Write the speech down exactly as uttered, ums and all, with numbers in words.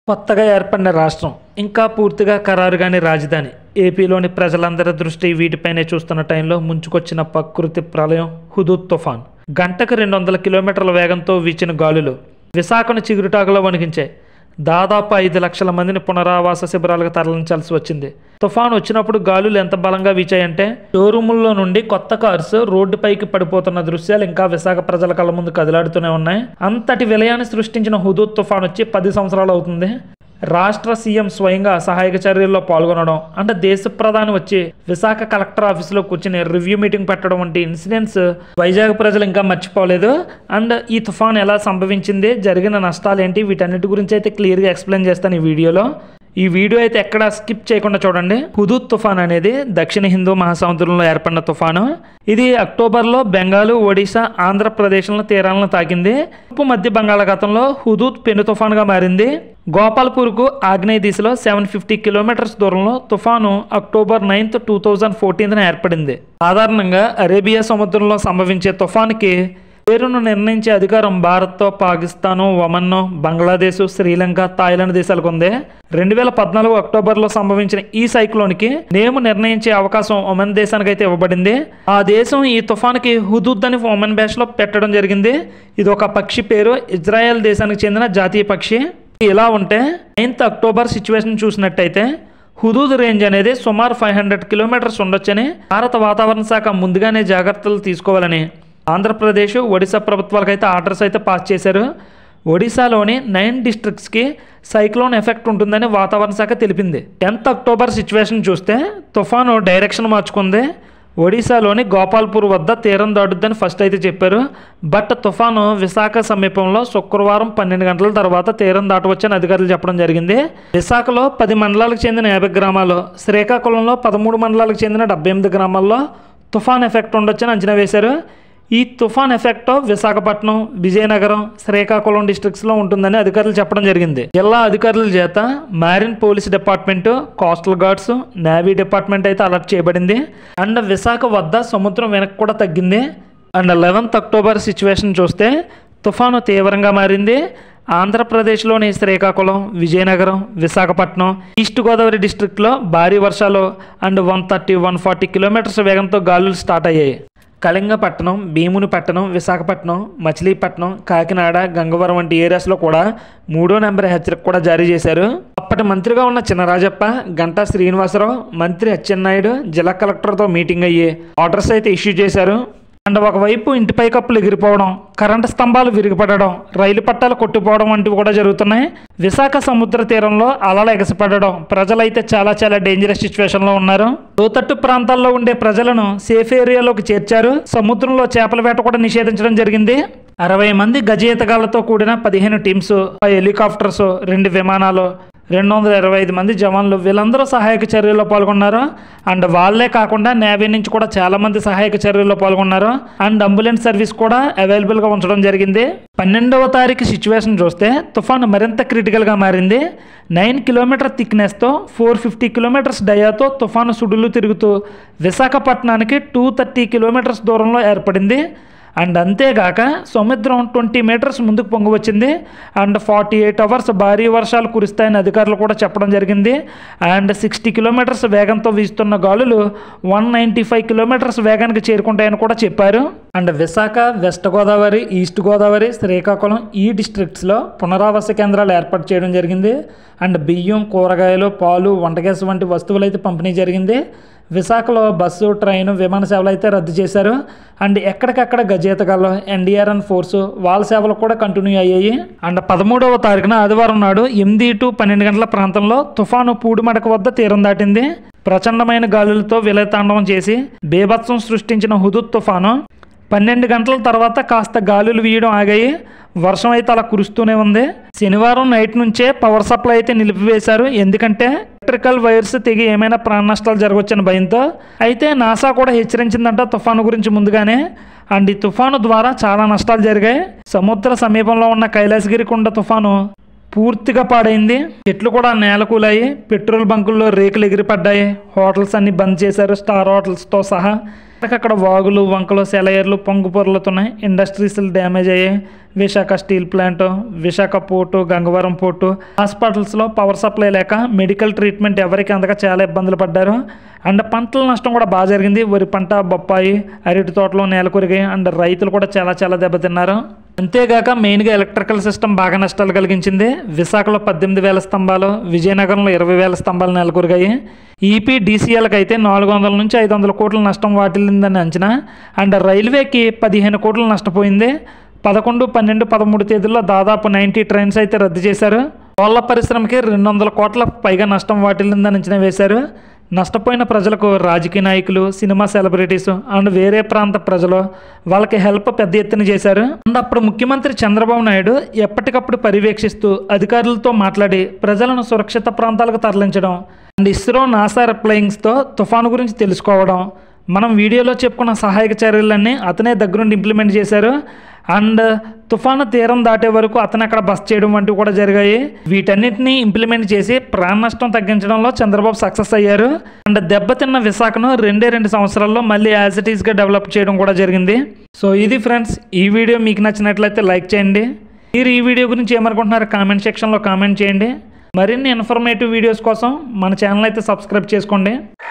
కొత్తగా ఏర్పడిన రాష్ట్రం ఇంకా పూర్తిగా ఖరారుగాని రాజధాని ఏపీలోని ప్రజలందరి దృష్టి వీటిపైనే చూస్తున్న టైంలో ముంచుకొచ్చిన ప్రకృతి ప్రళయం హుదూద్ తుఫాన్ గంటకు రెండు వందల కిలోమీటర్ల వేగంతో వీచిన గాలులు విశాఖను చిగురుటాకులో వణికించాయి. దాదాపు ఐదు లక్షల మందిని పునరావాస శిబిరాలకు తరలించాల్సి వచ్చింది. తుఫాను వచ్చినప్పుడు గాలులు ఎంత బలంగా వీచాయంటే షోరూముల్లో నుండి కొత్త కార్స్ రోడ్డుపైకి పడిపోతున్న దృశ్యాలు ఇంకా విశాఖ ప్రజల కళ్ళ ముందు కదిలాడుతూనే ఉన్నాయి. అంతటి విలయాన్ని సృష్టించిన హుదూద్ తుఫాన్ వచ్చి పది సంవత్సరాలు అవుతుంది. రాష్ట్ర సీఎం స్వయంగా సహాయక చర్యల్లో పాల్గొనడం అంటే దేశ ప్రధాని వచ్చి విశాఖ కలెక్టర్ ఆఫీసులో కూర్చుని రివ్యూ మీటింగ్ పెట్టడం వంటి ఇన్సిడెంట్స్ వైజాగ్ ప్రజలు ఇంకా మర్చిపోలేదు. అండ్ ఈ తుఫాన్ ఎలా సంభవించింది, జరిగిన నష్టాలు ఏంటి, వీటన్నిటి గురించి అయితే క్లియర్గా ఎక్స్ప్లెయిన్ చేస్తాను ఈ వీడియోలో. ఈ వీడియో అయితే ఎక్కడ స్కిప్ చేయకుండా చూడండి. హుదూద్ తుఫాన్ అనేది దక్షిణ హిందూ మహాసముద్రంలో ఏర్పడిన తుఫాను. ఇది అక్టోబర్లో బెంగాల్, ఒడిశా, ఆంధ్రప్రదేశ్ల తీరాలను తాకింది. తూర్పు మధ్య బంగాళాఖాతంలో హుదూద్ పెను తుఫాన్గా మారింది. గోపాల్పూర్కు ఆగ్నేయ దిశలో సెవెన్ ఫిఫ్టీ కిలోమీటర్స్ దూరంలో తుఫాను అక్టోబర్ నైన్త్ టూ థౌజండ్ ఫోర్టీన్త్న ఏర్పడింది. సాధారణంగా అరేబియా సముద్రంలో సంభవించే తుఫాన్కి పేరును నిర్ణయించే అధికారం భారత్తో పాకిస్తాను, ఒమన్, బంగ్లాదేశ్, శ్రీలంక, థాయిలాండ్ దేశాలకు ఉంది. రెండు వేల పద్నాలుగు అక్టోబర్లో సంభవించిన ఈ సైక్లోన్కి నేము నిర్ణయించే అవకాశం ఒమన్ దేశానికి అయితే ఇవ్వబడింది. ఆ దేశం ఈ తుఫాన్కి హుదూద్ అని ఒమన్ భాషలో పెట్టడం జరిగింది. ఇది ఒక పక్షి పేరు, ఇజ్రాయెల్ దేశానికి చెందిన జాతీయ పక్షి. ఇలా ఉంటే నైన్త్ అక్టోబర్ సిచ్యువేషన్ చూసినట్టయితే హుదూద్ రేంజ్ అనేది సుమారు ఫైవ్ హండ్రెడ్ కిలోమీటర్స్ ఉండొచ్చని భారత వాతావరణ శాఖ ముందుగానే జాగ్రత్తలు తీసుకోవాలని ఆంధ్రప్రదేశ్, ఒడిశా ప్రభుత్వాలకైతే ఆర్డర్స్ అయితే పాస్ చేశారు. ఒడిశాలోని నైన్ డిస్ట్రిక్ట్స్కి సైక్లోన్ ఎఫెక్ట్ ఉంటుందని వాతావరణ శాఖ తెలిపింది. టెన్త్ అక్టోబర్ సిచ్యువేషన్ చూస్తే తుఫాను డైరెక్షన్ మార్చుకుంది. ఒడిశాలోని గోపాల్పూర్ వద్ద తీరం దాటుద్దని ఫస్ట్ అయితే చెప్పారు. బట్ తుఫాను విశాఖ సమీపంలో శుక్రవారం పన్నెండు గంటల తర్వాత తీరం దాటవచ్చని అధికారులు చెప్పడం జరిగింది. విశాఖలో పది మండలాలకు చెందిన యాభై గ్రామాలు, శ్రీకాకుళంలో పదమూడు మండలాలకు చెందిన డెబ్బై ఎనిమిది గ్రామాల్లో తుఫాన్ ఎఫెక్ట్ ఉండొచ్చని అంచనా వేశారు. ఈ తుఫాన్ ఎఫెక్ట్ విశాఖపట్నం, విజయనగరం, శ్రీకాకుళం డిస్ట్రిక్ట్స్లో ఉంటుందని అధికారులు చెప్పడం జరిగింది. జిల్లా అధికారుల చేత marine police department, coastal guards, navy department అయితే అలర్ట్ చేయబడింది. అండ్ విశాఖ వద్ద సముద్రం వెనక్కి కూడా తగ్గింది. అండ్ లెవెన్త్ అక్టోబర్ సిచ్యువేషన్ చూస్తే తుఫాను తీవ్రంగా మారింది. ఆంధ్రప్రదేశ్లోని శ్రీకాకుళం, విజయనగరం, విశాఖపట్నం, ఈస్ట్ గోదావరి డిస్ట్రిక్ట్లో భారీ వర్షాలు and one thirty one forty kilometres వేగంతో గాలులు స్టార్ట్ అయ్యాయి. కళింగపట్నం, భీమునిపట్నం, విశాఖపట్నం, మచిలీపట్నం, కాకినాడ, గంగవరం వంటి ఏరియాస్లో కూడా మూడో నెంబర్ హెచ్చరిక కూడా జారీ చేశారు. అప్పటి మంత్రిగా ఉన్న చినరాజప్ప, గంటా శ్రీనివాసరావు, మంత్రి అచ్చెన్నాయుడు జిల్లా కలెక్టర్తో మీటింగ్ అయ్యి ఆర్డర్స్ అయితే ఇష్యూ చేశారు. అండ్ ఒకవైపు ఇంటిపై కప్పులు ఎగిరిపోవడం, కరెంటు స్తంభాలు విరిగిపడడం, రైలు పట్టాలు కొట్టుపోవడం వంటివి కూడా జరుగుతున్నాయి. విశాఖ సముద్ర తీరంలో అలలు ఎగసిపడడం, ప్రజలైతే చాలా చాలా డేంజరస్ సిచ్యువేషన్లో ఉన్నారు. లోతట్టు ప్రాంతాల్లో ఉండే ప్రజలను సేఫ్ ఏరియాలోకి చేర్చారు. సముద్రంలో చేపల వేట కూడా నిషేధించడం జరిగింది. అరవై మంది గజేతగాళ్లతో కూడిన పదిహేను టీమ్స్, హెలికాప్టర్స్, రెండు విమానాలు, రెండు వందల ఇరవై ఐదు మంది జవాన్లు వీళ్ళందరూ సహాయక చర్యల్లో పాల్గొన్నారు. అండ్ వాళ్ళే కాకుండా నేవీ నుంచి కూడా చాలా మంది సహాయక చర్యల్లో పాల్గొన్నారు. అండ్ అంబులెన్స్ సర్వీస్ కూడా అవైలబుల్గా ఉంచడం జరిగింది. పన్నెండవ తారీఖు సిచ్యువేషన్ చూస్తే తుఫాను మరింత క్రిటికల్గా మారింది. నైన్ కిలోమీటర్ థిక్నెస్తో ఫోర్ ఫిఫ్టీ కిలోమీటర్స్ డయాతో తుఫాను సుడులు తిరుగుతూ విశాఖపట్నానికి టూ థర్టీ కిలోమీటర్స్ దూరంలో ఏర్పడింది. అండ్ అంతేగాక సముద్రం ట్వంటీ మీటర్స్ ముందుకు పొంగి వచ్చింది. అండ్ ఫార్టీ ఎయిట్ అవర్స్ భారీ వర్షాలు కురుస్తాయని అధికారులు కూడా చెప్పడం జరిగింది. అండ్ సిక్స్టీ కిలోమీటర్స్ వేగంతో వీస్తున్న గాలులు వన్ నైంటీ ఫైవ్ కిలోమీటర్స్ వేగానికి చేరుకుంటాయని కూడా చెప్పారు. And Visakha, west Godavari, east Godavari, Srikakulam ఈ డిస్ట్రిక్ట్స్లో పునరావాస కేంద్రాలు ఏర్పాటు చేయడం జరిగింది. అండ్ బియ్యం, కూరగాయలు, పాలు, వంట గ్యాస్ వంటి వస్తువులు అయితే పంపిణీ జరిగింది. విశాఖలో బస్సు, ట్రైను, విమాన సేవలు అయితే రద్దు చేశారు. అండ్ ఎక్కడికక్కడ గజేతగాళ్ళు, ఎన్డీఆర్ఎన్ ఫోర్సు వాళ్ళ సేవలు కూడా కంటిన్యూ అయ్యాయి. అండ్ పదమూడవ తారీఖున ఆదివారం నాడు ఎనిమిది టు పన్నెండు గంటల ప్రాంతంలో తుఫాను పూడిమడక వద్ద తీరం దాటింది. ప్రచండమైన గాలులతో విలయతాండవం చేసి బీభత్సం సృష్టించిన హుదూద్ తుఫాను పన్నెండు గంటల తర్వాత కాస్త గాలులు వీయడం ఆగాయి. వర్షం అయితే అలా కురుస్తూనే ఉంది. శనివారం నైట్ నుంచే పవర్ సప్లై అయితే నిలిపివేశారు. ఎందుకంటే ఎలక్ట్రికల్ వైర్స్ తెగి ఏమైనా ప్రాణ నష్టాలు జరగవచ్చని భయంతో. అయితే నాసా కూడా హెచ్చరించిందంట తుఫాను గురించి ముందుగానే. అండ్ ఈ తుఫాను ద్వారా చాలా నష్టాలు జరిగాయి. సముద్ర సమీపంలో ఉన్న కైలాసగిరి కొండ తుఫాను పూర్తిగా పాడైంది. చెట్లు కూడా నేలకూలాయి. పెట్రోల్ బంకుల్లో రేకులు ఎగిరిపడ్డాయి. హోటల్స్ అన్ని బంద్ చేశారు, స్టార్ హోటల్స్తో సహా. అక్కడ వాగులు వంకలు సెలయేర్లు పొంగు పొరలుతున్నాయి. ఇండస్ట్రీస్ డ్యామేజ్ అయ్యాయి. Visakha steel plant, Visakha port, Gangavaram port, హాస్పిటల్స్లో పవర్ సప్లై లేక మెడికల్ ట్రీట్మెంట్ ఎవరికి అందక చాలా ఇబ్బందులు పడ్డారు. అండ్ పంటల నష్టం కూడా బాగా జరిగింది. వరి పంట, బొప్పాయి, అరటి తోటలో నేల కొరిగాయి. అండ్ రైతులు కూడా చాలా చాలా దెబ్బతిన్నారు. అంతేగాక మెయిన్గా ఎలక్ట్రికల్ సిస్టమ్ బాగా నష్టాలు కలిగించింది. విశాఖలో పద్దెనిమిది వేల స్తంభాలు, విజయనగరంలో ఇరవై వేల స్తంభాలు నెలకొరిగాయి. ఈపీ డీసీఎల్కి అయితే నాలుగు వందల నుంచి ఐదు వందల కోట్ల నష్టం వాటిల్లిందని అంచనా. అండ్ రైల్వేకి పదిహేను కోట్ల నష్టపోయింది. పదకొండు పన్నెండు పదమూడు తేదీల్లో దాదాపు నైంటీ ట్రైన్స్ అయితే రద్దు చేశారు. కోళ్ల పరిశ్రమకి రెండు వందల కోట్ల పైగా నష్టం వాటిల్లిందని అంచనా వేశారు. నష్టపోయిన ప్రజలకు రాజకీయ నాయకులు, సినిమా సెలబ్రిటీస్ అండ్ వేరే ప్రాంత ప్రజలు వాళ్ళకి హెల్ప్ పెద్ద ఎత్తున చేశారు. అండ్ అప్పుడు ముఖ్యమంత్రి చంద్రబాబు నాయుడు ఎప్పటికప్పుడు పర్యవేక్షిస్తూ అధికారులతో మాట్లాడి ప్రజలను సురక్షిత ప్రాంతాలకు తరలించడం అండ్ ఇస్రో నాసా ఫ్లయింగ్స్తో తుఫాను గురించి తెలుసుకోవడం, మనం వీడియోలో చెప్పుకున్న సహాయక చర్యలన్నీ అతనే దగ్గరుండి ఇంప్లిమెంట్ చేశారు. అండ్ తుఫాను తీరం దాటే వరకు అతను అక్కడ బస్ చేయడం వంటివి కూడా జరిగాయి. వీటన్నిటిని ఇంప్లిమెంట్ చేసి ప్రాణ నష్టం తగ్గించడంలో చంద్రబాబు సక్సెస్ అయ్యారు. అండ్ దెబ్బతిన్న విశాఖను రెండే రెండు సంవత్సరాల్లో మళ్ళీ యాజ్ ఇట్ ఈస్గా డెవలప్ చేయడం కూడా జరిగింది. సో ఇది ఫ్రెండ్స్, ఈ వీడియో మీకు నచ్చినట్లయితే లైక్ చేయండి. మీరు ఈ వీడియో గురించి ఏమనుకుంటున్నారో కామెంట్ సెక్షన్లో కామెంట్ చేయండి. మరిన్ని ఇన్ఫర్మేటివ్ వీడియోస్ కోసం మన ఛానల్ అయితే సబ్స్క్రైబ్ చేసుకోండి.